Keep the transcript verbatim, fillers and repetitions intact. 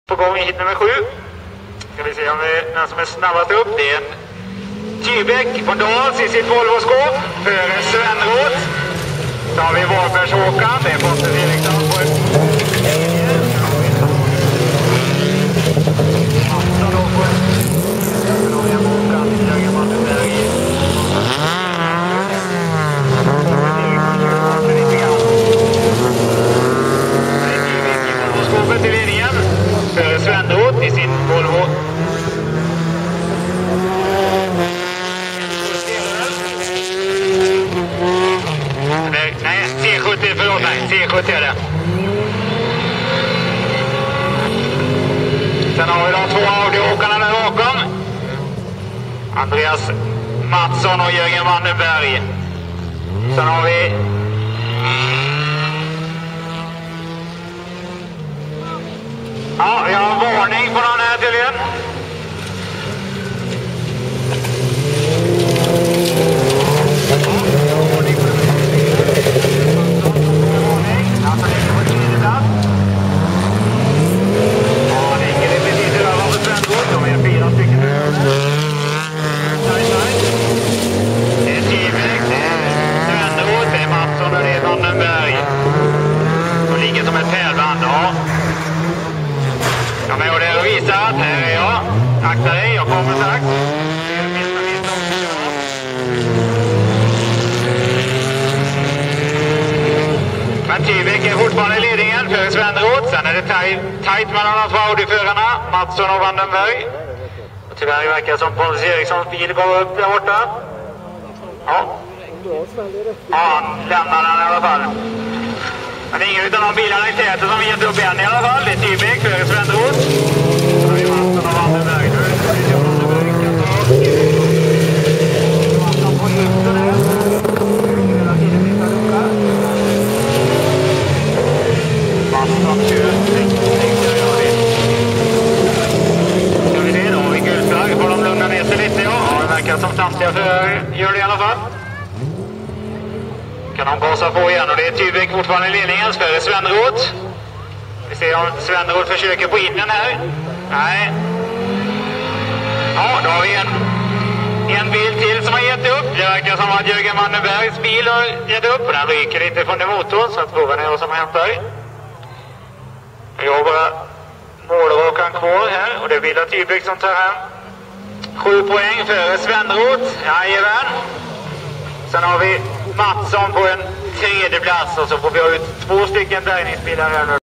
På gång i hit nummer sju. Ska vi se om vi, den som är snabbast upp. Det är en Tybäck från Dals i sitt Volvo-skåp. Före Svenroth. Så har vi Varbergs-Håkan. Det är Pontus Eriksson på ett... Mattsson då på ett... Sen har vi en Håkan i Jörgen där i... Skåpet i ledningen. Före Svenroth i sin Volvo. Nej, C sjuttio, förlåt mig. C sjuttio är det. Sen har vi de två Audi-åkarna där bakom. Andreas Mattsson och Jörgen Vandenberg. Sen har vi... Ja, vi har en varning på någon här tydligen. Akta dig, jag kommer strax. Men Tybäck är fortfarande i ledningen för Svenroth. Sen är det tajt mellan de två Audi-förarna, Mattsson och Vandenberg. Och tyvärr verkar det som Pontus Erikssons bil går upp där borta. Ja. Ja, han lämnar den i alla fall. Men det är ingen av de bilarna i täten som gett upp än i alla fall. Det är Tybäck för Svenroth. Så har vi Mattsson och Vandenberg nu. Som samtliga förare gör det i alla fall. Kan de gasa på igen och det är Tybäck fortfarande i ledningen före Svenroth. Vi ser om Svenroth försöker på in den här. Nej. Ja, då har vi en, en bil till som har gett upp. Det verkar som att Jörgen Vandenbergs bil har gett upp och den ryker inte från den motorn så att frågan är vad som har hänt där. Vi har bara målrakan kvar här och det blir Tybäck som tar hem sju poäng före Svenroth. Jajamän. Sen har vi Mattsson på en tredje plats och så får vi ha ut två stycken bärgningsbilar här nu.